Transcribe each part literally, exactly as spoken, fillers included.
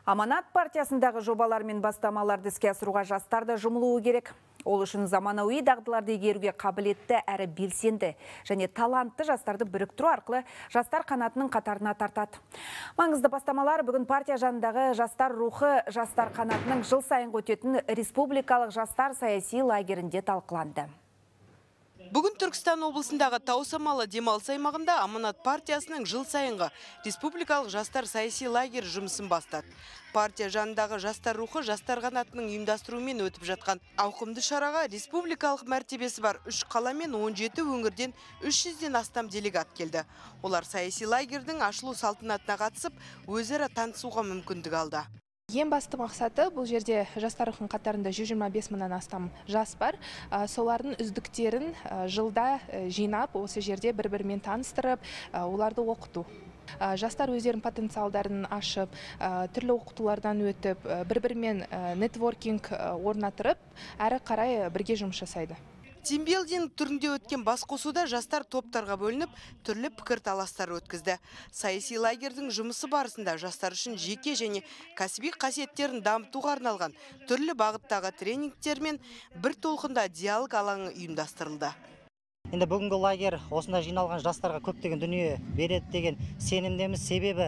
Аманат партиясындағы жобалар мен бастамаларды іске асыруға жастар да жұмылуы керек. Ол үшін заманауи дағдыларды игеруге қабілетті әрі белсенді және талантты жастарды біріктіру арқылы жастар қанатының қатарына тартады. Маңызды бастамалар бүгін партия жанындағы жастар рухы жастар қанатының жыл сайынғы өтетін республикалық жастар саяси лагерінде талқыланды. Бүгін Түркістан облысындағы Таусамалы демалыс аймағында Аманат партиясының жыл сайынғы республикалық жастар саяси лагері жұмысын бастады. Партия жанындағы жастар рухы жастар қанатының ұйымдастыруымен өтіп жатқан ауқымды шараға республикалық мәртебесі бар үш қала мен он жеті өңірден үш жүзден астам делегат келді. Олар саяси лагердің ашылу салтанатына қатысып, өзара танысуға мүмкіндік алды. Ең басты мақсаты бұл жерде жастар рухының қатарында жүз жиырма бес мыңнан астам жас бар. Солардың үздіктерін жылда жинап, осы жерде бір-бірімен таныстырып, оларды оқыту. Жастар өздерінің потенциалдарын ашып, түрлі оқытулардан өтіп, бір-бірімен нетворкинг орнатырып, әрі қарай бірге жұмыс жасайды. Тимбилдинг түрінде өткен басқосуда жастар топтарға бөлініп, түрлі пікір таластар өткізді. Саяси лагердің жұмысы барысында жастар үшін жеке және кәсіби қасиеттерін дамытуға арналған түрлі бағыттағы тренингтер мен бір толқында диалог алаңы ұйымдастырылды. Енді бүгінгі лагер осында жиналған жастарға көптеген дүние береді деген сенімдеміз. Себебі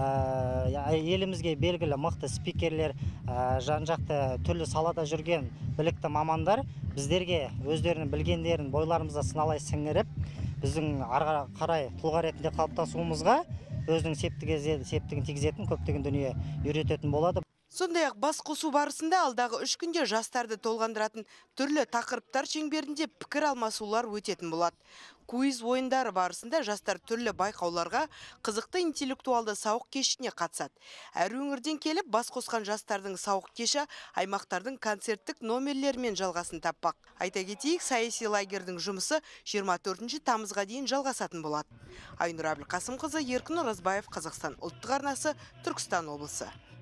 елімізге белгілі мықты спикерлер, жан-жақты түрлі салада жүрген білікті мамандар біздерге өздерінің білгендерін бойларымызда сыналай сіңіріп, біздің ары қарай тұлға ретінде қалыптасуымызға өзінің септігін тигізетін көптеген дүние үйрететін болады. Сондай-ақ басқосу барысында алдағы үш күнде жастарды толғандыратын түрлі тақырыптар шеңберінде пікір алмасулар өтетін болады. Куиз ойындары барысында жастар түрлі байқауларға, қызықты интеллектуалды сауық кешіне қатысады. Әр өңірден келіп бас қосқан жастардың сауық кеші аймақтардың концерттік номерлерімен жалғасын таппақ. Айта кетейік, саяси лагердің жұмысы жиырма төртінші тамызға дейін жалғасатын болады. Айнұр Әбілқасымқызы, Еркін Оразбаев, Қазақстан ұлттық арнасы, Түркістан облысы.